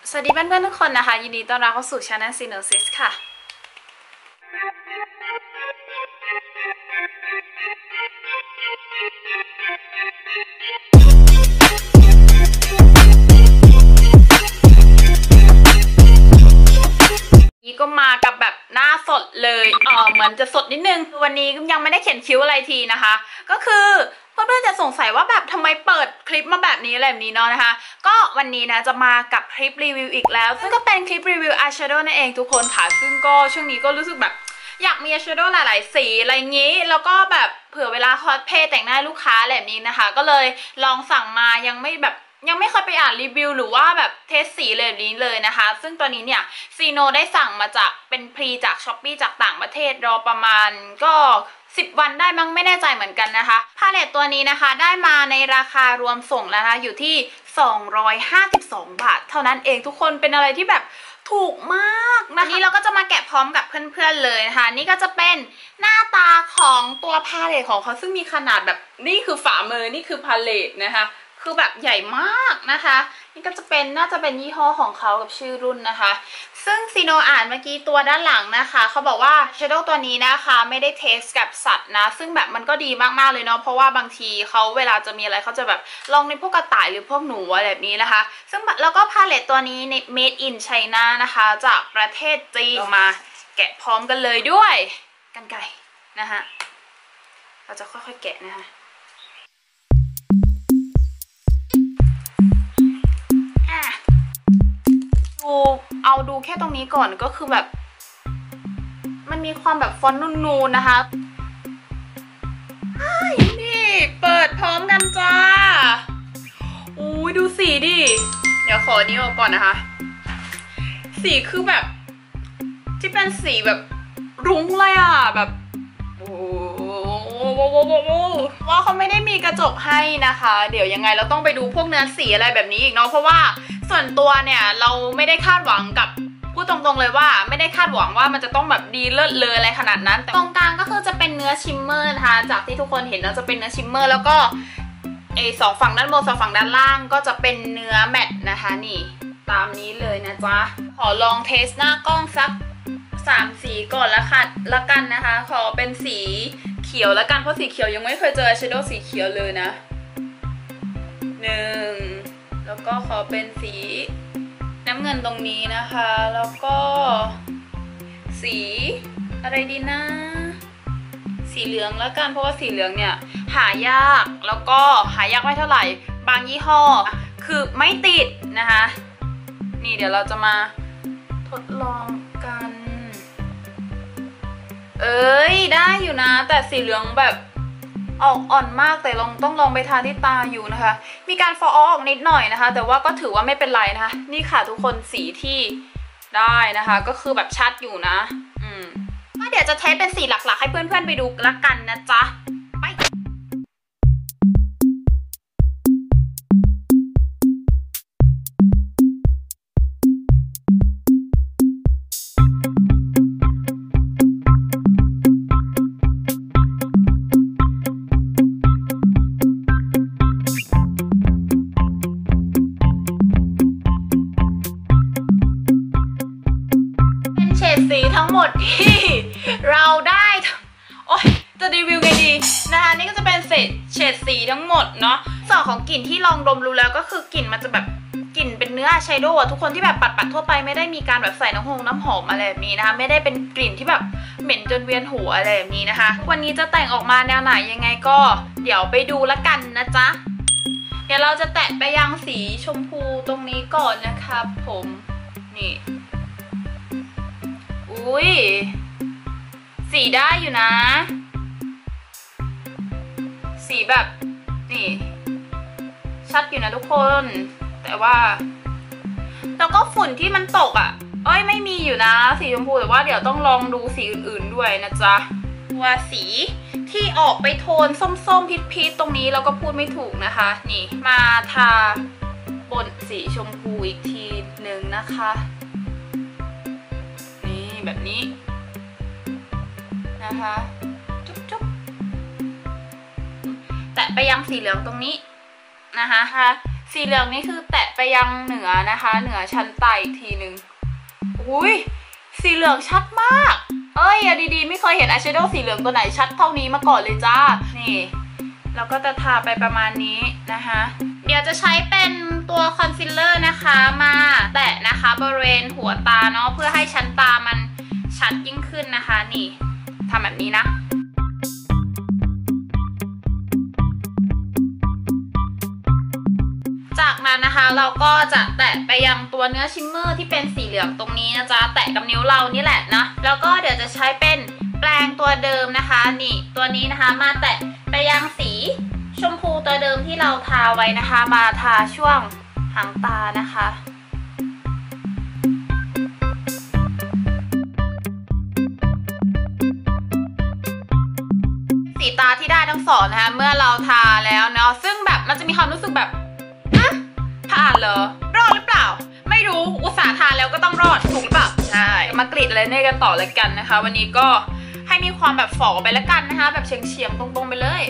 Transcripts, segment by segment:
สวัสดีเพื่อนๆทุกคนนะคะยินดีต้อนรับเข้าสู่ Channel Synosis ค่ะนี่ก็มากับแบบหน้าสดเลยเหมือนจะสดนิดนึงวันนี้ยังไม่ได้เขียนคิ้วอะไรทีนะคะก็คือเพื่อนๆจะสงสัยว่าแบบทำไมเปิดคลิปมาแบบนี้อะไรแบบนี้เนาะนะคะก็วันนี้นะจะมากับคลิปรีวิวอีกแล้วซึ่งก็เป็นคลิปรีวิวอายแชโดว์นั่นเองทุกคนค่ะซึ่งก็ช่วงนี้ก็รู้สึกแบบอยากมีอายแชโดว์หลายๆสีอะไรงี้แล้วก็แบบเผื่อเวลาคอสเพลย์แต่งหน้าลูกค้าอะไรแบบนี้นะคะก็เลยลองสั่งมายังไม่เคยไปอ่านรีวิวหรือว่าแบบเทสสีแบบนี้เลยนะคะซึ่งตัวนี้เนี่ยซีโนได้สั่งมาจากเป็นพรีจาก Shopee จากต่างประเทศรอประมาณก็10 วันได้มั้งไม่แน่ใจเหมือนกันนะคะพาเลตตัวนี้นะคะได้มาในราคารวมส่งแล้วนะคะอยู่ที่252 บาทเท่านั้นเองทุกคนเป็นอะไรที่แบบถูกมากนะคะนี้เราก็จะมาแกะพร้อมกับเพื่อนๆเลยนะคะนี่ก็จะเป็นหน้าตาของตัวพาเลตของเขาซึ่งมีขนาดแบบนี่คือฝ่ามือนี่คือพาเลตนะคะคือแบบใหญ่มากนะคะนี่ก็จะเป็นน่าจะเป็นยี่ห้อของเขากับชื่อรุ่นนะคะซึ่งซีโนอ่านเมื่อกี้ตัวด้านหลังนะคะเขาบอกว่าแชโดว์ตัวนี้นะคะไม่ได้เทสกับสัตว์นะซึ่งแบบมันก็ดีมากๆเลยเนาะเพราะว่าบางทีเขาเวลาจะมีอะไรเขาจะแบบลองในพวกกระต่ายหรือพวกหนูอะไรแบบนี้นะคะซึ่งแล้วก็พาเลตตัวนี้ใน made in China นะคะจากประเทศจีนมาแกะพร้อมกันเลยด้วยกรรไกรนะคะเราจะค่อยๆแกะนะคะดูแค่ตรงนี้ก่อนก็คือแบบมันมีความแบบฟอนต์นูนๆนะคะนี่เปิดพร้อมกันจ้าอุ้ยดูสีดิเดี๋ยวขอนี้ออกก่อนนะคะสีคือแบบที่เป็นสีแบบรุ้งเลยอ่ะแบบโอ้ว่าเขาไม่ได้มีกระจกให้นะคะเดี๋ยวยังไงเราต้องไปดูพวกเนื้อสีอะไรแบบนี้อีกเนาะเพราะว่าส่วนตัวเนี่ยเราไม่ได้คาดหวังกับพูดตรงๆเลยว่าไม่ได้คาดหวังว่ามันจะต้องแบบดีเลิศเลยอะไรขนาดนั้นแต่ตรงกลางก็คือจะเป็นเนื้อชิมเมอร์นะคะจากที่ทุกคนเห็นแล้วจะเป็นเนื้อชิมเมอร์แล้วก็สองฝั่งด้านบนสองฝั่งด้านล่างก็จะเป็นเนื้อแมตต์นะคะนี่ตามนี้เลยนะจ๊ะขอลองเทสหน้ากล้องสัก3 สีก่อนละกันนะคะขอเป็นสีเขียวละกันเพราะสีเขียวยังไม่เคยเจออายแชโดว์สีเขียวเลยนะ1แล้วก็ขอเป็นสีน้ำเงินตรงนี้นะคะแล้วก็สีอะไรดีนะสีเหลืองแล้วกันเพราะว่าสีเหลืองเนี่ยหายากแล้วก็หายากไม่เท่าไหร่บางยี่ห้อคือไม่ติดนะคะนี่เดี๋ยวเราจะมาทดลองกันได้อยู่นะแต่สีเหลืองแบบออกอ่อนมากแต่ต้องลองไปทาที่ตาอยู่นะคะมีการฟอออกนิดหน่อยนะคะแต่ว่าก็ถือว่าไม่เป็นไรนะคะนี่ค่ะทุกคนสีที่ได้นะคะก็คือแบบชัดอยู่นะเดี๋ยวจะเทสเป็นสีหลักๆให้เพื่อนๆไปดูละกันนะจ๊ะไปสีทั้งหมดที่เราได้โอ๊ยจะรีวิวไงดีนะคะนี่ก็จะเป็นเฉดสีทั้งหมดเนาะส่วนของกลิ่นที่ลองดมรู้แล้วก็คือกลิ่นมันจะแบบกลิ่นเป็นเนื้ออายแชโดว์ทุกคนที่แบบปัดทั่วไปไม่ได้มีการแบบใส่น้ำหอมอะไรแบบนี้นะคะไม่ได้เป็นกลิ่นที่แบบเหม็นจนเวียนหัวอะไรแบบนี้นะคะวันนี้จะแต่งออกมาแนวไหนยังไงก็เดี๋ยวไปดูละกันนะจ๊ะเดี๋ยวเราจะแตะไปยังสีชมพูตรงนี้ก่อนนะครับผมนี่อุ้ยสีได้อยู่นะสีแบบนี่ชัดอยู่นะทุกคนแต่ว่าแล้วก็ฝุ่นที่มันตกอ่ะไม่มีอยู่นะสีชมพูแต่ว่าเดี๋ยวต้องลองดูสีอื่นๆด้วยนะจ๊ะว่าสีที่ออกไปโทนส้มๆพีชๆตรงนี้เราก็พูดไม่ถูกนะคะนี่มาทาบนสีชมพูอีกทีหนึ่งนะคะแบบนี้นะคะจุ๊บๆแตะไปยังสีเหลืองตรงนี้นะคะสีเหลืองนี่คือแตะไปยังเหนือนะคะเหนือชั้นใต้อีกทีนึงอุ้ยสีเหลืองชัดมากเอ้ยดีๆไม่เคยเห็นอายแชโดว์สีเหลืองตัวไหนชัดเท่านี้มาก่อนเลยจ้านี่เราก็จะทาไปประมาณนี้นะคะเดี๋ยวจะใช้เป็นตัวคอนซีลเลอร์นะคะมาแตะนะคะบริเวณหัวตาเนาะเพื่อให้ชั้นตามันชัดยิ่งขึ้นนะคะนี่ทำแบบนี้นะจากนั้นนะคะเราก็จะแตะไปยังตัวเนื้อชิมเมอร์ที่เป็นสีเหลืองตรงนี้นะจ๊ะแตะกับนิ้วเรานี่แหละนะแล้วก็เดี๋ยวจะใช้เป็นแปรงตัวเดิมนะคะนี่ตัวนี้นะคะมาแตะไปยังสีชมพูตัวเดิมที่เราทาไว้นะคะมาทาช่วงหางตานะคะสีตาที่ได้ทั้งสองนะคะเมื่อเราทาแล้วเนาะซึ่งแบบมันจะมีความรู้สึกแบบผ่านเหรอรอดหรือเปล่าไม่รู้อุตส่าห์ทานแล้วก็ต้องรอดถูกหรือเปล่าใช่มากรีดอะไรเนี่ยกันต่อเลยกันนะคะวันนี้ก็ให้มีความแบบฝ่อไปแล้วกันนะคะแบบเฉียงๆตรงๆไปเลย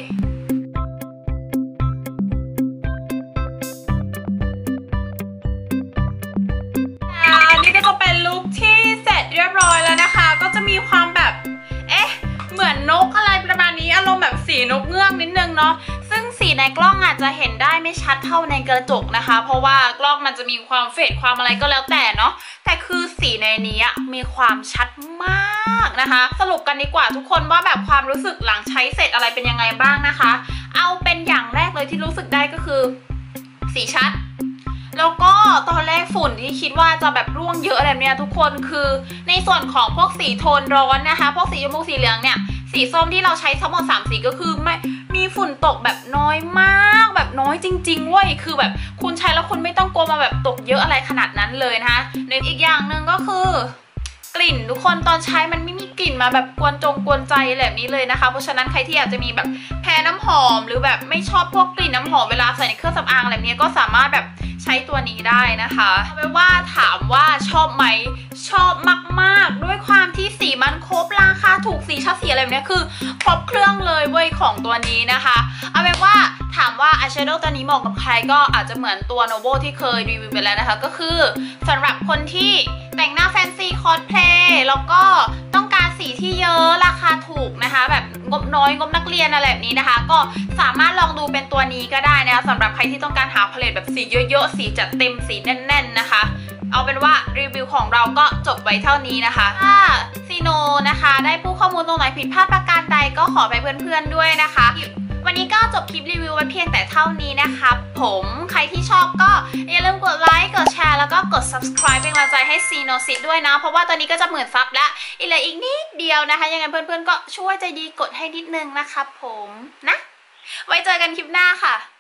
อันนี้ก็จะเป็นลุคที่เสร็จเรียบร้อยแล้วนะคะก็จะมีความแบบเหมือนนกอะไรประมาณนี้อารมณ์แบบสีนกเงือกนิดนึงเนาะซึ่งสีในกล้องอาจจะเห็นได้ไม่ชัดเท่าในกระจกนะคะเพราะว่ากล้องมันจะมีความเฟดความอะไรก็แล้วแต่เนาะแต่คือสีในนี้มีความชัดมากนะคะสรุปกันดีกว่าทุกคนว่าแบบความรู้สึกหลังใช้เสร็จอะไรเป็นยังไงบ้างนะคะเอาเป็นอย่างแรกเลยที่รู้สึกได้ก็คือสีชัดแล้วก็ตอนแรกฝุ่นที่คิดว่าจะแบบร่วงเยอะอะไรเนี่ยทุกคนคือในส่วนของพวกสีโทนร้อนนะคะพวกสีชมพูสีเหลืองเนี่ยสีส้มที่เราใช้ทั้งหมด3สีก็คือไม่มีฝุ่นตกแบบน้อยมากแบบน้อยจริงๆเว้ยคือแบบคุณใช้แล้วคุณไม่ต้องกลัวมาแบบตกเยอะอะไรขนาดนั้นเลยนะคะในอีกอย่างหนึ่งก็คือกลิ่นทุกคนตอนใช้มันไม่มีกลิ่นมาแบบกวนใจแบบนี้เลยนะคะเพราะฉะนั้นใครที่อยากจะมีแบบแพ้น้ำหอมหรือแบบไม่ชอบพวกกลิ่นน้ำหอมเวลาใส่ในเครื่องสำอางอะไรนี้ก็สามารถแบบใช้ตัวนี้ได้นะคะเอาเป็นว่าถามว่าชอบไหมชอบมากๆด้วยความที่สีมันครบราคาถูกสีชัดสีอะไรแบบนี้คือครบเครื่องเลยเว้ยของตัวนี้นะคะเอาเป็นว่าถามว่าอายแชโดว์ตัวนี้เหมาะกับใครก็อาจจะเหมือนตัว Novo ที่เคยรีวิวไปแล้วนะคะก็คือสำหรับคนที่แต่งหน้าแฟนซีคอสเพลย์แล้วก็ต้องการสีที่เยอะราคาถูกนะคะแบบงบน้อยงบนักเรียนอะไรแบบนี้นะคะก็สามารถลองดูเป็นตัวนี้ก็ได้นะคะสำหรับใครที่ต้องการหาพาเลตแบบสีเยอะๆสีจัดเต็มสีแน่นๆนะคะเอาเป็นว่ารีวิวของเราก็จบไว้เท่านี้นะคะถ้าซีโนนะคะได้พูดข้อมูลตรงไหนผิดพลาดประการใดก็ขอไปเพื่อนๆด้วยนะคะวันนี้ก็จบคลิปรีวิวไว้เพียงแต่เท่านี้นะคะผมใครที่ชอบก็อย่าลืมกดไลค์กดแชร์แล้วก็กด subscribe เป็นกำลังใจให้ซีโนซิตด้วยนะเพราะว่าตอนนี้ก็จะ10,000 ซับแล้วอีกเหลืออีกนิดเดียวนะคะยังไงเพื่อนๆก็ช่วยใจดีกดให้นิดนึงนะคะผมนะไว้เจอกันคลิปหน้าค่ะ